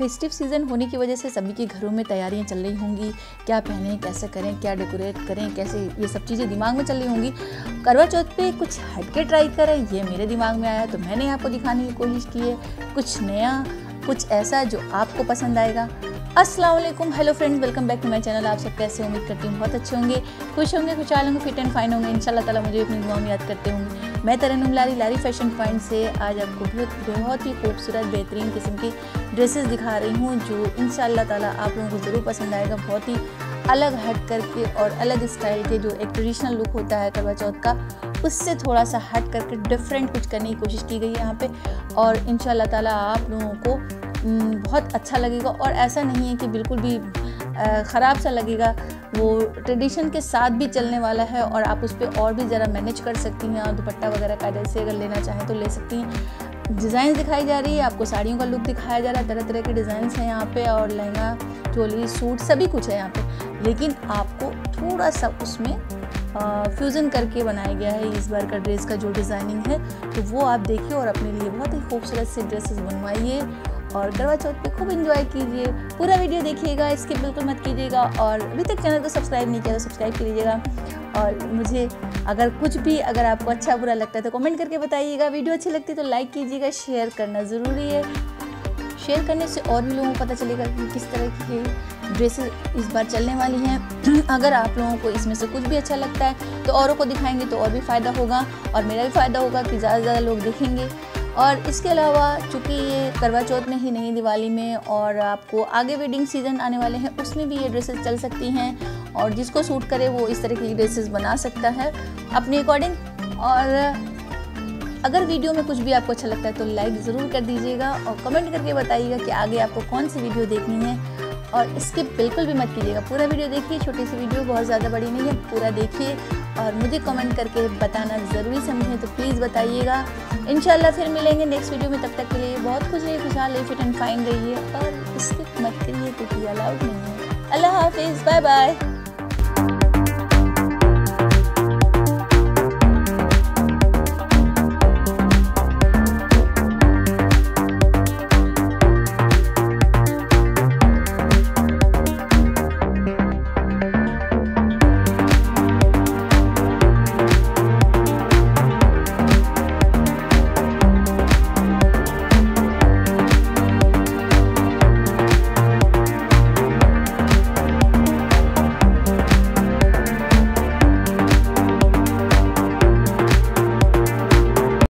Festive season होने की वजह से सभी के घरों में तैयारियां चल रही होंगी, क्या पहनें, कैसे करें, क्या डेकोरेट करें, कैसे, ये सब चीज़ें दिमाग में चल रही होंगी। करवा चौथ पे कुछ हटके ट्राई करें, ये मेरे दिमाग में आया तो मैंने आपको दिखाने की कोशिश की है, कुछ नया, कुछ ऐसा जो आपको पसंद आएगा। अस्सलाम वालेकुम, hello friends, welcome back to my channel. आप सब कैसे, उम्मीद करती हूँ बहुत अच्छे होंगे, खुश होंगे, खुशहाल होंगे, फिट एंड फाइन होंगे। इंशाल्लाह ताला मुझे अपनी दुआ में याद करते होंगे। मैं तरन्नुम लारी फैशन पॉइंट से आज आपको बहुत ही खूबसूरत बेहतरीन किस्म की ड्रेसेस दिखा रही हूँ जो इंशाल्लाह ताला आप लोगों को ज़रूर पसंद आएगा। बहुत ही अलग हट करके और अलग स्टाइल के, जो एक ट्रेडिशनल लुक होता है करवा चौथ का, उससे थोड़ा सा हट करके डिफरेंट कुछ करने की कोशिश की गई है यहाँ पे। और इंशाल्लाह ताला आप लोगों को बहुत अच्छा लगेगा और ऐसा नहीं है कि बिल्कुल भी ख़राब सा लगेगा। वो ट्रेडिशन के साथ भी चलने वाला है और आप उस पर और भी ज़रा मैनेज कर सकती हैं और दुपट्टा वगैरह कायदे से अगर लेना चाहें तो ले सकती हैं। डिज़ाइन दिखाई जा रही है, आपको साड़ियों का लुक दिखाया जा रहा है, तरह तरह के डिज़ाइंस हैं यहाँ पे और लहंगा, चोली, सूट सभी कुछ है यहाँ पे। लेकिन आपको थोड़ा सा उसमें फ्यूज़न करके बनाया गया है इस बार का ड्रेस का जो डिज़ाइनिंग है, तो वो आप देखिए और अपने लिए बहुत ही खूबसूरत से ड्रेसेस बनवाइए और करवा चौथ पे खूब एंजॉय कीजिए। पूरा वीडियो देखिएगा, स्किप बिल्कुल मत कीजिएगा और अभी तक चैनल को सब्सक्राइब नहीं किया तो सब्सक्राइब कर लीजिएगा। और मुझे अगर कुछ भी अगर आपको अच्छा बुरा लगता है तो कमेंट करके बताइएगा। वीडियो अच्छी लगती है तो लाइक कीजिएगा, शेयर करना ज़रूरी है। शेयर करने से और भी लोगों को पता चलेगा कि किस तरह की ड्रेसेस इस बार चलने वाली हैं। अगर आप लोगों को इसमें से कुछ भी अच्छा लगता है तो औरों को दिखाएंगे तो और भी फ़ायदा होगा और मेरा भी फ़ायदा होगा कि ज़्यादा से ज़्यादा लोग देखेंगे। और इसके अलावा चूँकि ये करवा चौथ में ही नहीं, दिवाली में और आपको आगे वेडिंग सीज़न आने वाले हैं उसमें भी ये ड्रेसेस चल सकती हैं और जिसको सूट करे वो इस तरह की ड्रेसेस बना सकता है अपने अकॉर्डिंग। और अगर वीडियो में कुछ भी आपको अच्छा लगता है तो लाइक ज़रूर कर दीजिएगा और कमेंट करके बताइएगा कि आगे आपको कौन सी वीडियो देखनी है। और स्किप बिल्कुल भी मत कीजिएगा, पूरा वीडियो देखिए। छोटी सी वीडियो, बहुत ज़्यादा बड़ी नहीं है, पूरा देखिए और मुझे कमेंट करके बताना ज़रूरी समझें तो प्लीज़ बताइएगा। इंशाल्लाह फिर मिलेंगे नेक्स्ट वीडियो में, तब तक के लिए बहुत खुश रहिए, खुशहाल रहिए, फिट एंड फाइन रहिए और स्किप मत करिए क्योंकि अलाउड नहीं है। अल्लाह हाफिज़, बाय बाय।